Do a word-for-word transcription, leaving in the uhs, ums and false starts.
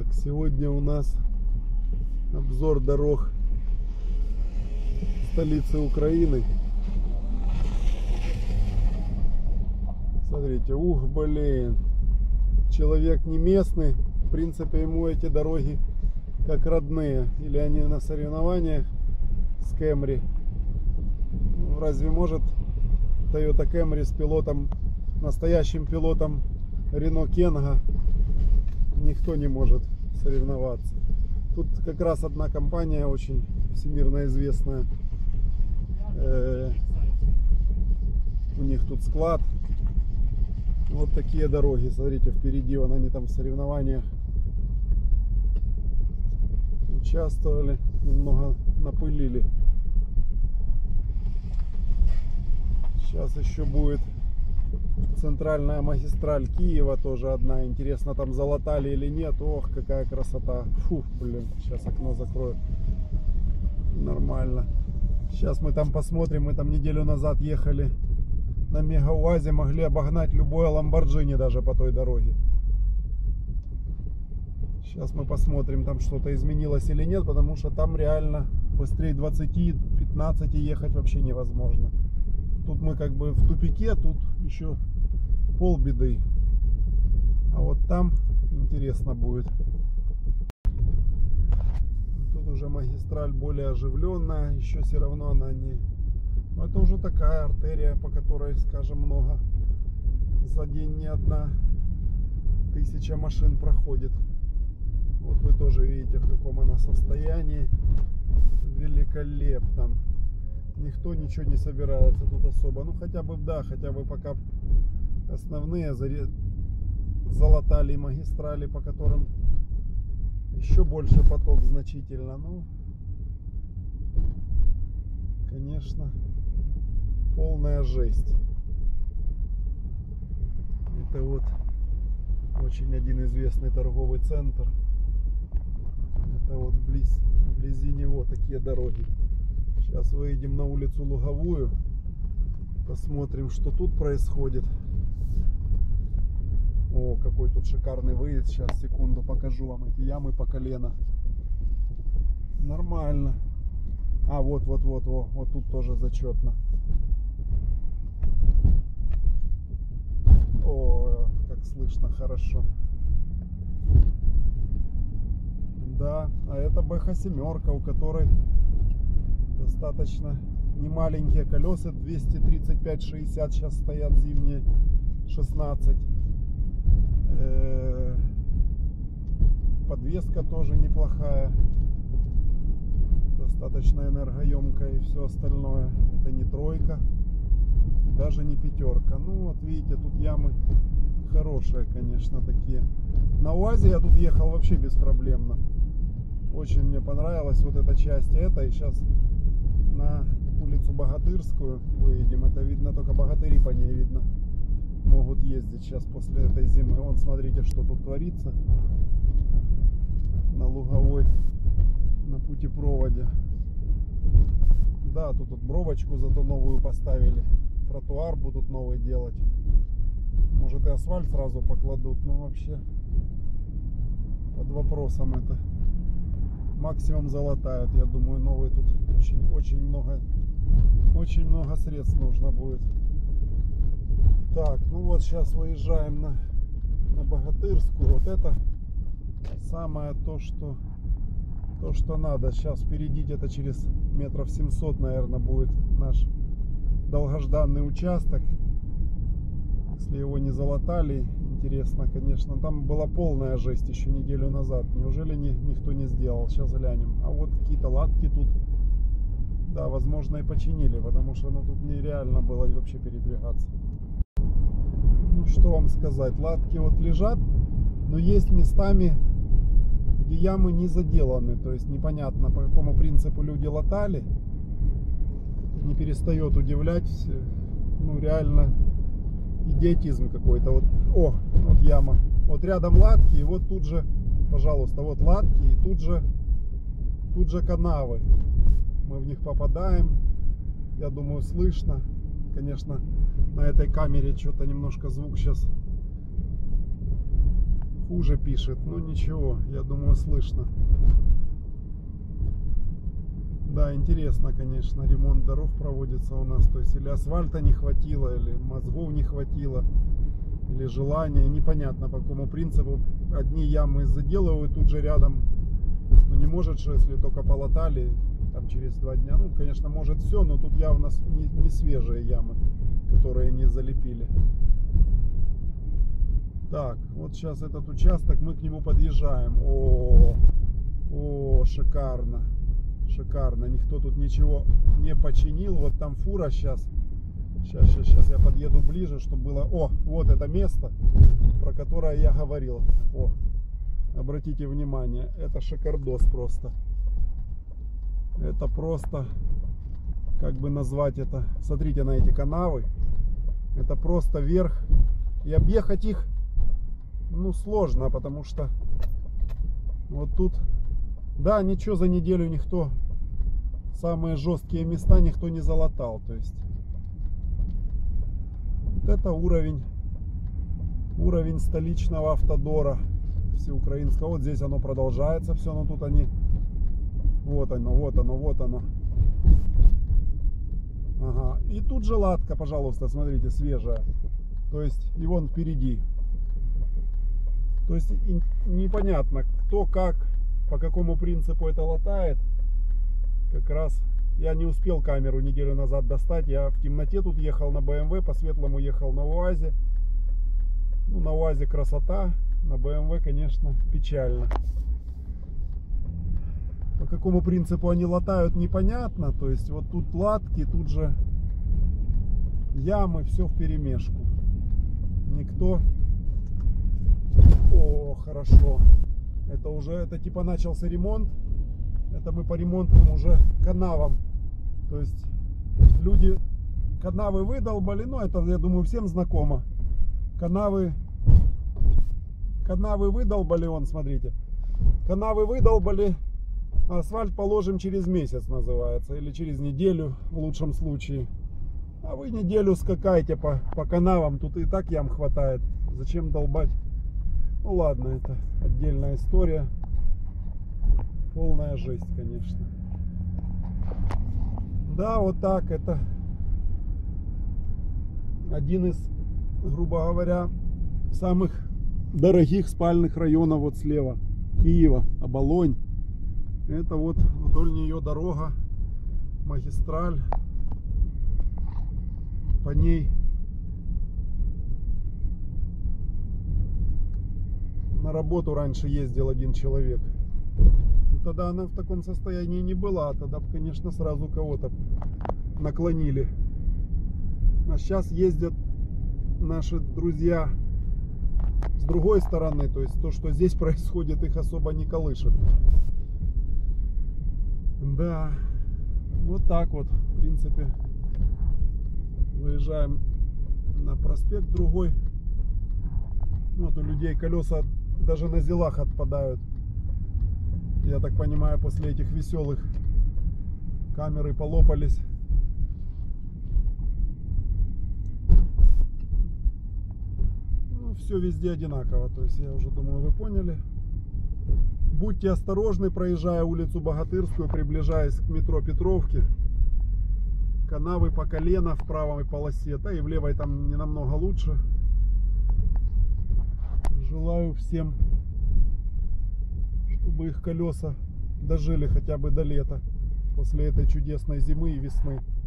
Сегодня у нас обзор дорог столицы Украины. Смотрите, ух, блин, человек не местный, в принципе ему эти дороги как родные. Или они на соревнованиях с Camry. Разве может Toyota Camry с пилотом, настоящим пилотом Renault Kangoo, никто не может соревноваться. Тут как раз одна компания очень всемирно известная. Э, у них тут склад. Вот такие дороги. Смотрите, впереди вон они там в соревнованиях участвовали, немного напылили. Сейчас еще будет центральная магистраль Киева, тоже одна. Интересно, там залатали или нет. Ох, какая красота. Фу, блин, сейчас окно закрою. Нормально. Сейчас мы там посмотрим. Мы там неделю назад ехали на Мега-УАЗе, могли обогнать любое Ламборджини даже по той дороге. Сейчас мы посмотрим, там что-то изменилось или нет, потому что там реально быстрее двадцати-пятнадцати ехать вообще невозможно. Тут мы как бы в тупике, тут еще полбеды. А вот там интересно будет. Тут уже магистраль более оживленная, еще все равно она не... Но это уже такая артерия, по которой, скажем, много. За день не одна тысяча машин проходит. Вот вы тоже видите, в каком она состоянии. Великолепном. Никто ничего не собирается тут особо. Ну хотя бы, да, хотя бы пока основные залатали магистрали, по которым еще больше поток значительно. Ну, конечно, полная жесть. Это вот очень один известный торговый центр. Это вот вблизи, вблизи него такие дороги. Сейчас выйдем на улицу Луговую, посмотрим, что тут происходит. О, какой тут шикарный выезд. Сейчас, секунду, покажу вам эти ямы по колено. Нормально. А, вот, вот, вот, вот, вот тут тоже зачетно. О, как слышно хорошо. Да, а это бэ ха семь, у которой достаточно немаленькие колеса, двести тридцать пять шестьдесят сейчас стоят, зимние шестнадцать. Э-э- подвеска тоже неплохая, достаточно энергоемкая, и все остальное. Это не тройка, даже не пятерка. Ну вот видите, тут ямы хорошие, конечно, такие. На УАЗе я тут ехал вообще беспроблемно. Очень мне понравилась вот эта часть. Это и сейчас на улицу Богатырскую выедем. Это видно, только богатыри по ней видно могут ездить сейчас после этой зимы. Вон, смотрите, что тут творится на Луговой, на путепроводе. Да, тут вот бровочку зато новую поставили. Тротуар будут новый делать. Может и асфальт сразу покладут. Но вообще под вопросом это. Максимум залатают, я думаю, новый. Тут очень, очень много, очень много средств нужно будет. Так, ну вот сейчас выезжаем на, на Богатырскую. Вот это самое то, что то, что надо. Сейчас впереди где-то через метров семьсот, наверное, будет наш долгожданный участок. Если его не залатали, интересно, конечно. Там была полная жесть еще неделю назад. Неужели не, никто не сделал? Сейчас глянем. А вот какие-то латки тут, да, возможно, и починили, потому что ну, тут нереально было вообще передвигаться. Ну, что вам сказать. Латки вот лежат, но есть местами, где ямы не заделаны. То есть непонятно, по какому принципу люди латали. Не перестает удивлять. Ну, реально идиотизм какой-то. Вот, о, вот яма. Вот рядом латки, и вот тут же, пожалуйста, вот латки, и тут же, тут же канавы. Мы в них попадаем. Я думаю, слышно. Конечно, на этой камере что-то немножко звук сейчас хуже пишет. Ну ничего, я думаю, слышно. Да, интересно, конечно, ремонт дорог проводится у нас. То есть или асфальта не хватило, или мозгов не хватило, или желания. Непонятно по какому принципу. Одни ямы заделывают тут же рядом. Ну не может же, если только полатали там через два дня. Ну, конечно, может все, но тут явно не, не свежие ямы, которые не залепили. Так, вот сейчас этот участок, мы к нему подъезжаем. О, о, шикарно. Шикарно. Никто тут ничего не починил. Вот там фура сейчас. Сейчас, сейчас, сейчас я подъеду ближе, чтобы было... О, вот это место, про которое я говорил. О, обратите внимание, это шикардос просто. Это просто, как бы назвать это, смотрите на эти канавы. Это просто верх. И объехать их, ну, сложно, потому что вот тут, да, ничего за неделю никто, самые жесткие места никто не залатал. То есть, вот это уровень, уровень столичного автодора всеукраинского. Вот здесь оно продолжается все, но тут они... Вот оно, вот оно, вот оно. Ага. И тут же латка, пожалуйста, смотрите, свежая. То есть, и вон впереди. То есть, непонятно, кто как, по какому принципу это латает. Как раз я не успел камеру неделю назад достать. Я в темноте тут ехал на бэ эм вэ, по светлому ехал на УАЗе. Ну, на УАЗе красота, на бэ эм вэ, конечно, печально. По какому принципу они латают, непонятно. То есть вот тут латки, тут же ямы, все вперемешку. Никто... О, хорошо. Это уже, это типа начался ремонт. Это мы по ремонтным уже канавам. То есть люди канавы выдолбали. Ну, это, я думаю, всем знакомо. Канавы... Канавы выдолбали, вон, смотрите. Канавы выдолбали. Асфальт положим через месяц, называется, или через неделю в лучшем случае. А вы неделю скакайте по, по канавам, тут и так ям хватает. Зачем долбать? Ну ладно, это отдельная история. Полная жесть, конечно. Да, вот так, это один из, грубо говоря, самых дорогих спальных районов вот слева Киева, Оболонь. Это вот вдоль нее дорога, магистраль. По ней на работу раньше ездил один человек. Тогда она в таком состоянии не была. Тогда, конечно, сразу кого-то наклонили. А сейчас ездят наши друзья с другой стороны. То есть то, что здесь происходит, их особо не колышет. Да, вот так вот, в принципе, выезжаем на проспект другой. Вот у людей колеса даже на зилах отпадают. Я так понимаю, после этих веселых камеры полопались. Ну, все везде одинаково, то есть я уже думаю, вы поняли. Будьте осторожны, проезжая улицу Богатырскую, приближаясь к метро Петровки. Канавы по колено в правой полосе, да и в левой там не намного лучше. Желаю всем, чтобы их колеса дожили хотя бы до лета, после этой чудесной зимы и весны.